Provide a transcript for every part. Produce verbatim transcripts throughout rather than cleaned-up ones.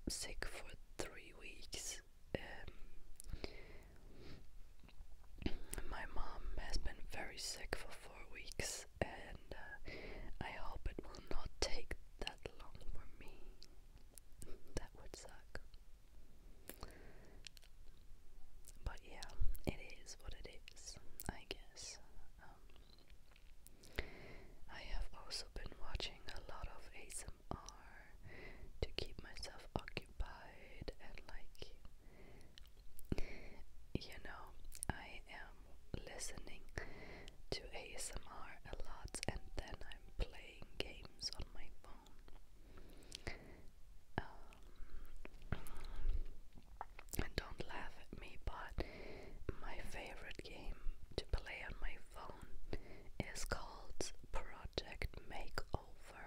sick for three weeks. Um, my mom has been very sick for four weeks, and uh, I hope it will not take that long for me. That would suck. But yeah, it is what it is, I guess. Um, I have also been watching a lot of A S M R to keep myself occupied, and like, you know, I am listening to A S M R a lot, and then I'm playing games on my phone. Um, and don't laugh at me, but my favorite game to play on my phone is called Project Makeover.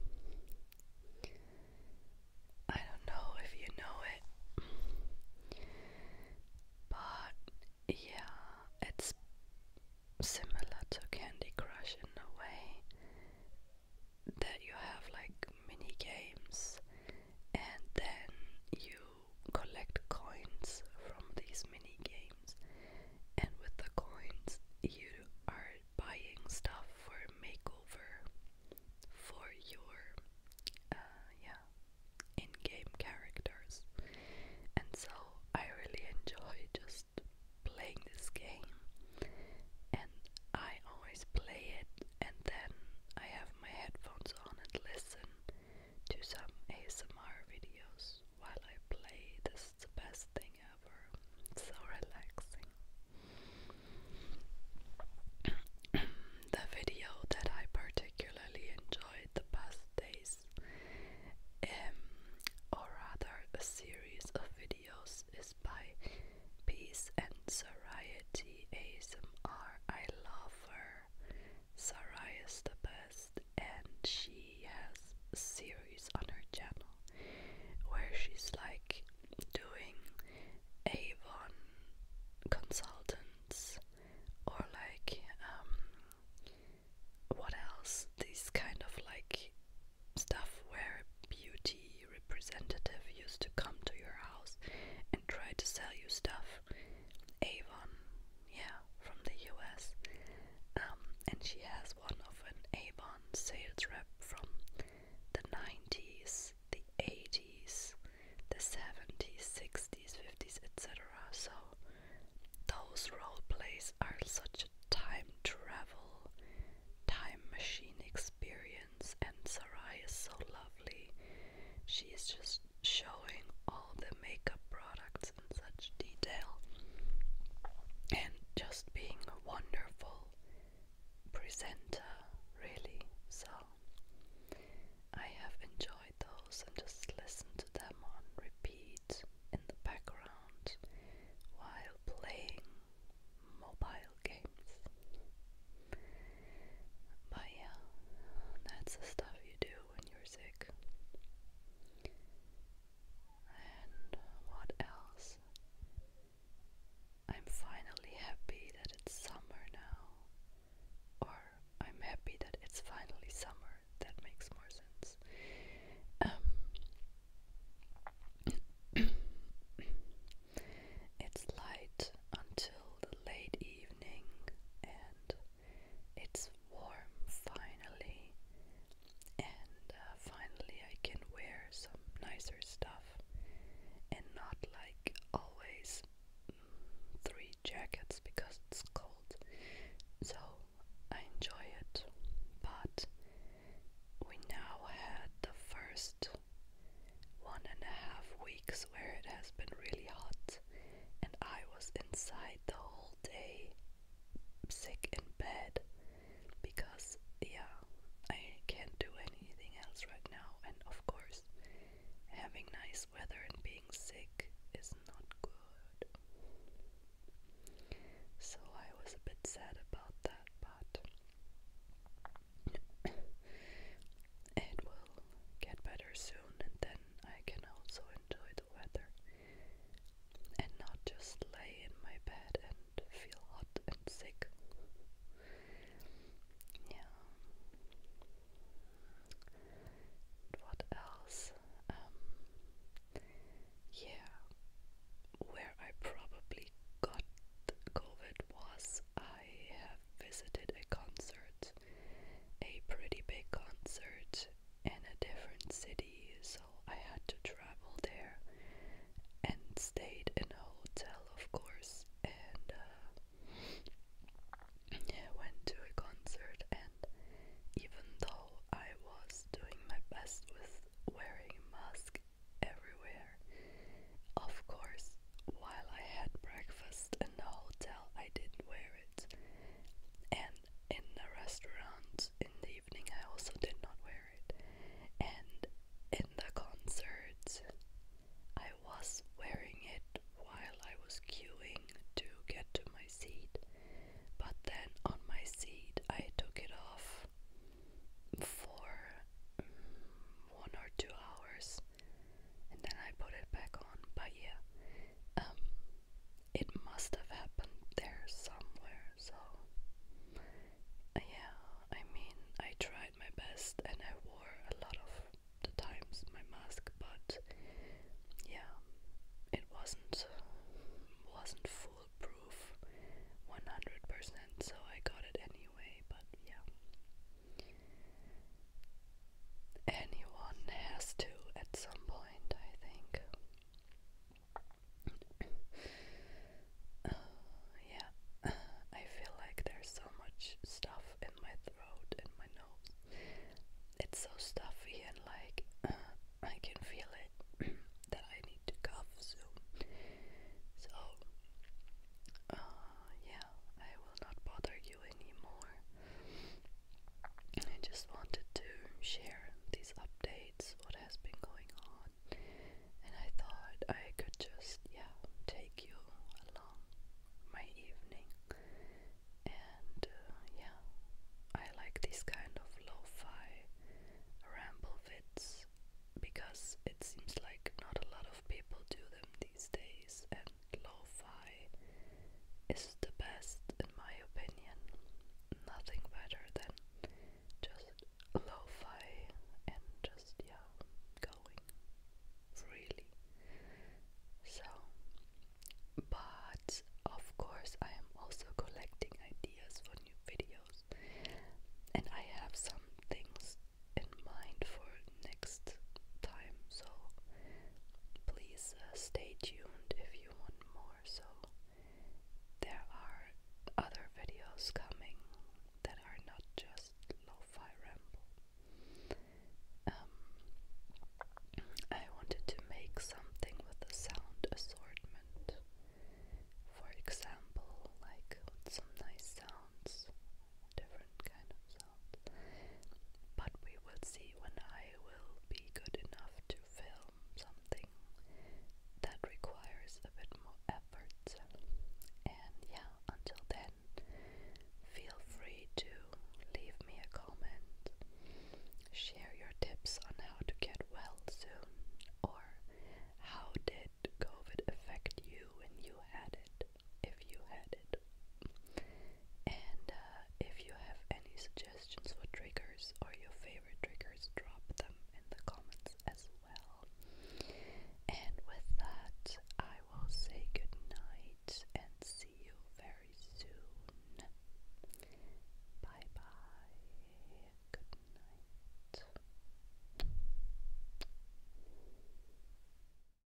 I don't know if you know it, but yeah, it's similar to Candy Crush in a way that you have like mini games, and then you collect coins from these mini games, and with the coins you are buying stuff for a makeover for your uh, yeah in-game characters. And so I really enjoy just playing this game, and I always play it, and then I have my headphones on and listen to some A S M R videos while I play. This is the best thing ever. It's so relaxing. The video that I particularly enjoyed the past days, um, or rather a series of videos, is by Peace and Sariety A S M R. I love her. Sarai is the best, and she has a series on her channel where she's like doing Avon consultants, or like um what else, these kind of like stuff where beauty representative used to come to your house and try to sell you stuff. Avon, yeah, from the U S. Um, and she has one of an Avon sales rep from the nineties, the eighties, the seventies, sixties, fifties, et cetera. So those role plays are such a time travel, time machine experience, and Sarai is so lovely. She is just showing all the makeup products in such detail, and just being a wonderful presenter, really. So I have enjoyed those and just listened to them on repeat in the background while playing mobile games. But yeah, that's the stuff you do when you're sick. And what else? I'm finally happy that it's summer now. Or I'm happy that it's finally summer. That makes more sense. Um, it's light until the late evening, and it's warm finally, and uh, finally I can wear some nicer stuff and not like always mm, three jackets because it's cold. So I enjoy it, but we now had the first one and a half weeks where it has been really hot, and I was inside the whole day, sick in bed, because yeah, I can't do anything else right now, and of course having nice weather and being sick is not good. So I was a bit sad